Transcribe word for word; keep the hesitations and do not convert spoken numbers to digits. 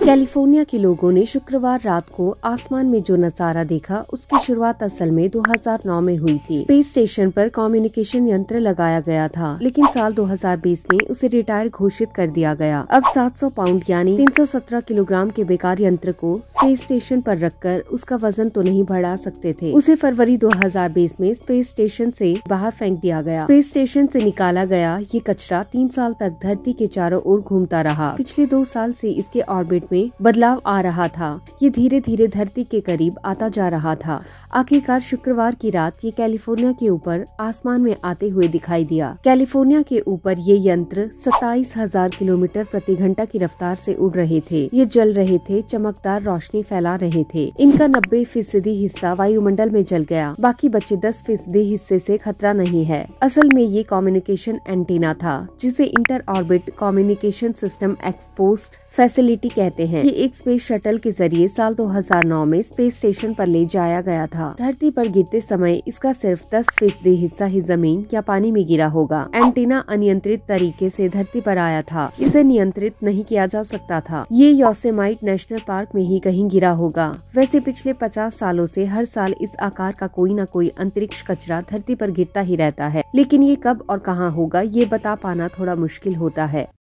California के लोगों ने शुक्रवार रात को आसमान में जो नजारा देखा उसकी शुरुआत असल में दो हज़ार नौ में हुई थी। स्पेस स्टेशन पर कम्युनिकेशन यंत्र लगाया गया था, लेकिन साल दो हज़ार बीस में उसे रिटायर घोषित कर दिया गया। अब सात सौ पाउंड यानी तीन सौ सत्रह किलोग्राम के बेकार यंत्र को स्पेस स्टेशन पर रखकर उसका वजन तो नहीं बढ़ा सकते थे। उसे फरवरी दो हज़ार बीस में स्पेस स्टेशन से बाहर फेंक दिया गया। स्पेस स्टेशन से निकाला गया ये कचरा तीन साल तक धरती के चारों ओर घूमता रहा। पिछले दो साल से इसके ऑर्बिट में बदलाव आ रहा था। ये धीरे धीरे धरती के करीब आता जा रहा था। आखिरकार शुक्रवार की रात ये कैलिफोर्निया के ऊपर आसमान में आते हुए दिखाई दिया। कैलिफोर्निया के ऊपर ये यंत्र सत्ताईस हजार किलोमीटर प्रति घंटा की रफ्तार से उड़ रहे थे। ये जल रहे थे, चमकदार रोशनी फैला रहे थे। इनका नब्बे फीसदी हिस्सा वायुमंडल में जल गया, बाकी बचे दस फीसदी हिस्से से खतरा नहीं है। असल में ये कम्युनिकेशन एंटीना था, जिसे inter orbit communication system exposed facility कहते हैं। ये एक स्पेस शटल के जरिए साल दो हज़ार नौ में स्पेस स्टेशन पर ले जाया गया था। धरती पर गिरते समय इसका सिर्फ दस फीसदी हिस्सा ही जमीन या पानी में गिरा होगा। एंटीना अनियंत्रित तरीके से धरती पर आया था, इसे नियंत्रित नहीं किया जा सकता था। ये योसेमाइट नेशनल पार्क में ही कहीं गिरा होगा। वैसे पिछले पचास सालों से हर साल इस आकार का कोई न कोई अंतरिक्ष कचरा धरती पर गिरता ही रहता है, लेकिन ये कब और कहाँ होगा ये बता पाना थोड़ा मुश्किल होता है।